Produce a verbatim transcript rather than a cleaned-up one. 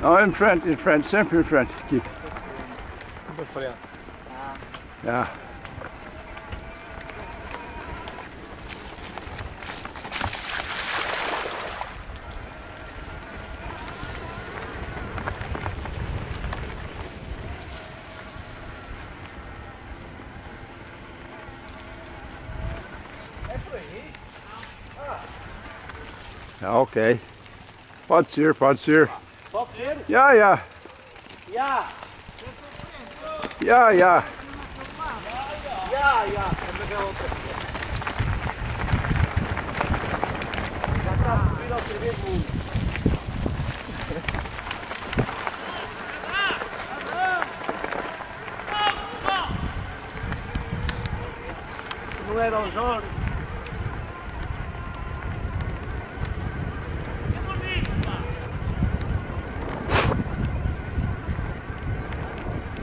Não, em frente, em frente, sempre em frente. Aqui. Para frente. Ja. É por aí? Ja, oké. Pode ser, pode ser. Pode ser? Ja, ja. Já! Ja, ja. Já, já! Vamos ver outra vez. Já está a subir outra vez muito. Se não era o Jorge.